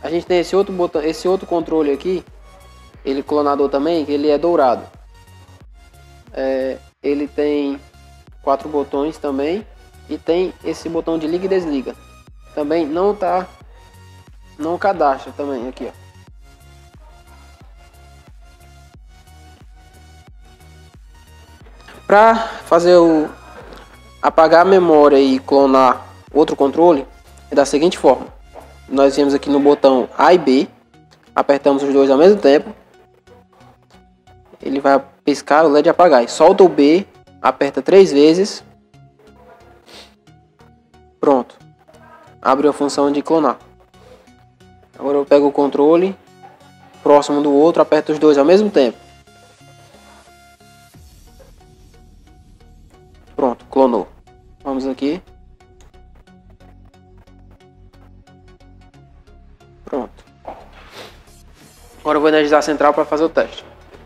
A gente tem esse outro botão, esse outro controle aqui, ele clonador também, que ele é dourado. Ele tem 4 botões também e tem esse botão de liga e desliga. Também não cadastra também aqui, ó. Para fazer apagar a memória e clonar outro controle é da seguinte forma. Nós viemos aqui no botão A e B, apertamos os dois ao mesmo tempo. Ele vai piscar o LED e apagar. E solta o B, aperta 3 vezes. Pronto. Abre a função de clonar. Agora eu pego o controle próximo do outro, aperto os dois ao mesmo tempo. Pronto, clonou. Vamos aqui. Pronto. Agora eu vou energizar a central para fazer o teste.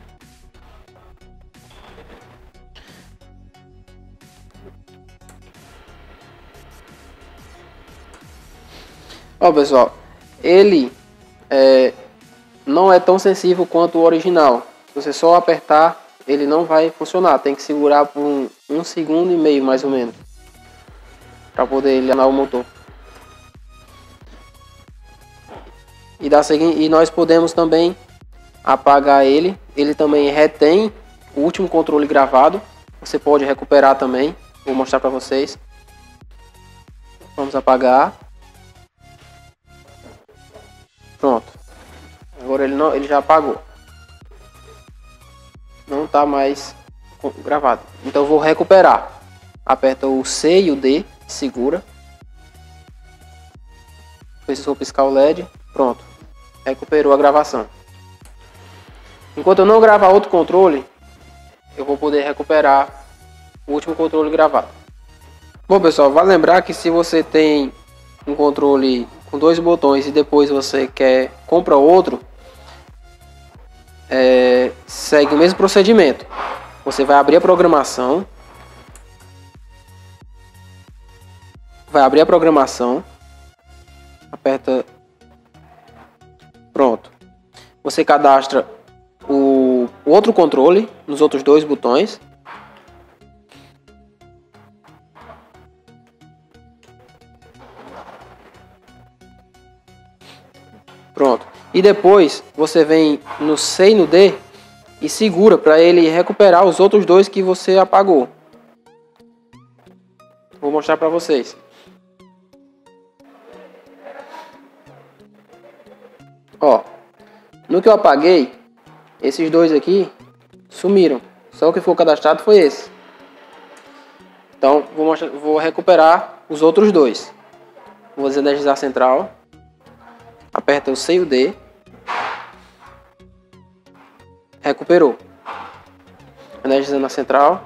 Ó, pessoal, ele não é tão sensível quanto o original. Se você só apertar, ele não vai funcionar. Tem que segurar por 1,5 segundos mais ou menos, para poder ligar o motor. E nós podemos também apagar ele. Ele também retém o último controle gravado. Você pode recuperar também. Vou mostrar para vocês. Vamos apagar. Pronto. Agora ele já apagou. Não está mais gravado. Então eu vou recuperar. Aperta o C e o D. Segura. Precisou piscar o LED. Pronto. Recuperou a gravação. Enquanto eu não gravar outro controle, eu vou poder recuperar o último controle gravado. Bom, pessoal, vale lembrar que se você tem um controle com 2 botões e depois você compra outro, segue o mesmo procedimento. Você vai abrir a programação. Aperta. Pronto. Você cadastra o outro controle nos outros 2 botões. Pronto. E depois você vem no C e no D e segura para ele recuperar os outros 2 que você apagou. Vou mostrar para vocês. Ó, no que eu apaguei, esses 2 aqui sumiram. Só o que foi cadastrado foi esse. Então vou recuperar os outros 2. Vou desenergizar a central. Aperta o C e o D. Recuperou. Energizando a central.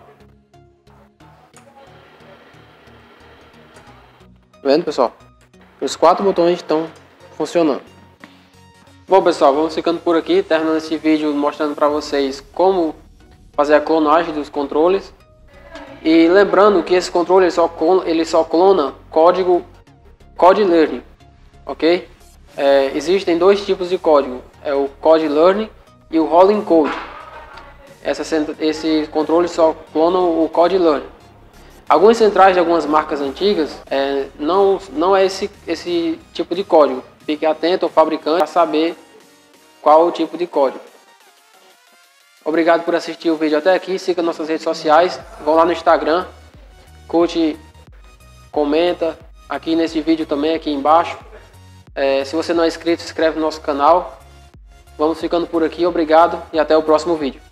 Tá vendo, pessoal? Os 4 botões estão funcionando. Bom, pessoal, vamos ficando por aqui, terminando esse vídeo mostrando para vocês como fazer a clonagem dos controles. E lembrando que esse controle ele só clona código Code Learning, ok? Existem 2 tipos de código, o Code Learning e o Rolling Code. Esse controle só clona o Code Learning. Algumas centrais de algumas marcas antigas não é esse tipo de código. Fique atento ao fabricante para saber qual o tipo de código. Obrigado por assistir o vídeo até aqui. Siga nossas redes sociais. Vão lá no Instagram. Curte, comenta. Aqui nesse vídeo também, aqui embaixo. Se você não é inscrito, se inscreve no nosso canal. Vamos ficando por aqui. Obrigado e até o próximo vídeo.